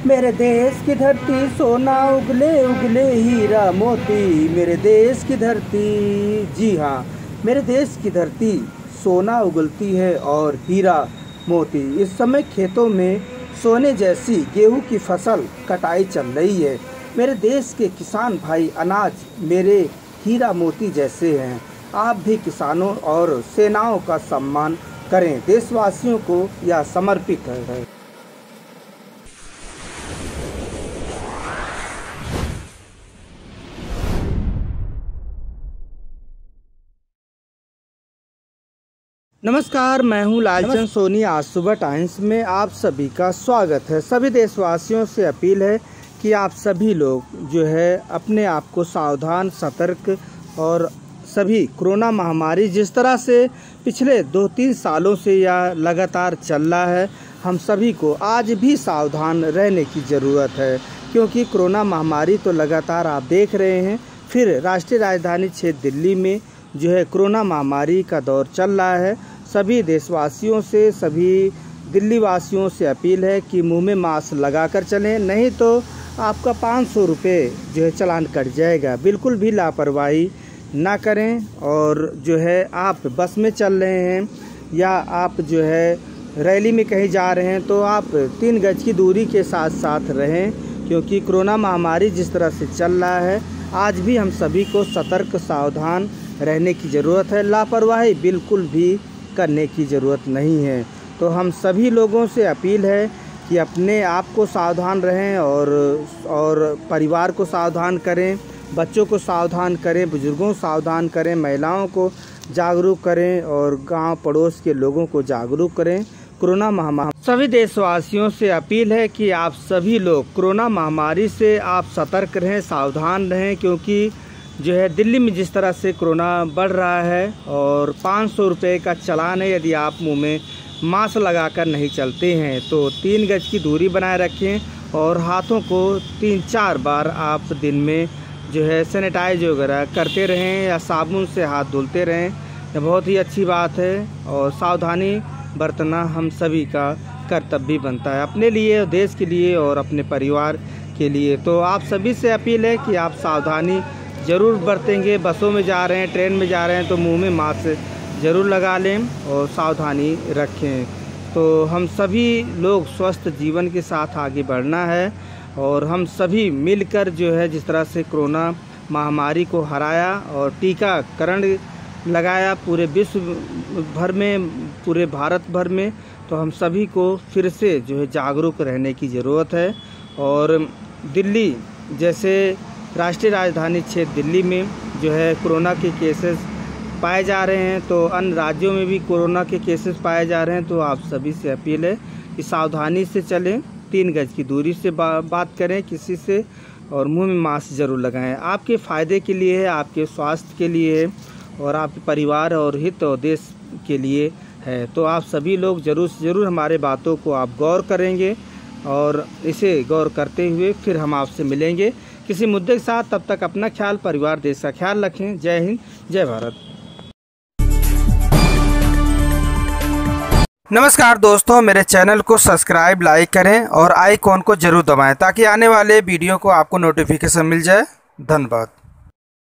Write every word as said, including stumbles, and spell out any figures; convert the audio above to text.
मेरे देश की धरती सोना उगले उगले हीरा मोती, मेरे देश की धरती, जी हाँ, मेरे देश की धरती सोना उगलती है और हीरा मोती। इस समय खेतों में सोने जैसी गेहूं की फसल कटाई चल रही है। मेरे देश के किसान भाई अनाज मेरे हीरा मोती जैसे हैं। आप भी किसानों और सेनाओं का सम्मान करें। देशवासियों को यह समर्पित है। नमस्कार, मैं हूं लालचंद सोनी। आज सुबह टाइम्स में आप सभी का स्वागत है। सभी देशवासियों से अपील है कि आप सभी लोग जो है अपने आप को सावधान, सतर्क और सभी कोरोना महामारी जिस तरह से पिछले दो तीन सालों से यह लगातार चल रहा है, हम सभी को आज भी सावधान रहने की ज़रूरत है, क्योंकि कोरोना महामारी तो लगातार आप देख रहे हैं। फिर राष्ट्रीय राजधानी क्षेत्र दिल्ली में जो है कोरोना महामारी का दौर चल रहा है। सभी देशवासियों से, सभी दिल्ली वासियों से अपील है कि मुंह में मास्क लगाकर चलें, नहीं तो आपका पाँच सौ रुपये जो है चालान कट जाएगा। बिल्कुल भी लापरवाही ना करें। और जो है आप बस में चल रहे हैं या आप जो है रैली में कहीं जा रहे हैं तो आप तीन गज की दूरी के साथ साथ रहें, क्योंकि कोरोना महामारी जिस तरह से चल रहा है आज भी हम सभी को सतर्क, सावधान रहने की ज़रूरत है। लापरवाही बिल्कुल भी करने की ज़रूरत नहीं है। तो हम सभी लोगों से अपील है कि अपने आप को सावधान रहें और और परिवार को सावधान करें, बच्चों को सावधान करें, बुजुर्गों को सावधान करें, महिलाओं को जागरूक करें और गांव पड़ोस के लोगों को जागरूक करें। कोरोना महामारी सभी देशवासियों से अपील है कि आप सभी लोग कोरोना महामारी से आप सतर्क रहें, सावधान रहें, क्योंकि जो है दिल्ली में जिस तरह से कोरोना बढ़ रहा है और पाँच सौ रुपये का चालान है यदि आप मुंह में मास्क लगाकर नहीं चलते हैं। तो तीन गज की दूरी बनाए रखें और हाथों को तीन चार बार आप दिन में जो है सैनिटाइज वगैरह करते रहें या साबुन से हाथ धुलते रहें। यह बहुत ही अच्छी बात है और सावधानी बरतना हम सभी का कर्तव्य बनता है, अपने लिए, देश के लिए और अपने परिवार के लिए। तो आप सभी से अपील है कि आप सावधानी ज़रूर बरतेंगे। बसों में जा रहे हैं, ट्रेन में जा रहे हैं तो मुंह में मास्क ज़रूर लगा लें और सावधानी रखें। तो हम सभी लोग स्वस्थ जीवन के साथ आगे बढ़ना है और हम सभी मिलकर जो है जिस तरह से कोरोना महामारी को हराया और टीकाकरण लगाया पूरे विश्व भर में, पूरे भारत भर में, तो हम सभी को फिर से जो है जागरूक रहने की ज़रूरत है। और दिल्ली जैसे राष्ट्रीय राजधानी क्षेत्र दिल्ली में जो है कोरोना के केसेस पाए जा रहे हैं, तो अन्य राज्यों में भी कोरोना के केसेस पाए जा रहे हैं। तो आप सभी से अपील है कि सावधानी से चलें, तीन गज की दूरी से बा, बात करें किसी से और मुंह में मास्क ज़रूर लगाएं। आपके फ़ायदे के लिए है, आपके स्वास्थ्य के लिए है और आपके परिवार और हित और देश के लिए है। तो आप सभी लोग ज़रूर से ज़रूर हमारे बातों को आप गौर करेंगे और इसे गौर करते हुए फिर हम आपसे मिलेंगे किसी मुद्दे के साथ। तब तक अपना ख्याल, परिवार, देश का ख्याल रखें। जय हिंद, जय भारत। नमस्कार दोस्तों, मेरे चैनल को सब्सक्राइब, लाइक करें और आइकॉन को जरूर दबाएं ताकि आने वाले वीडियो को आपको नोटिफिकेशन मिल जाए। धन्यवाद।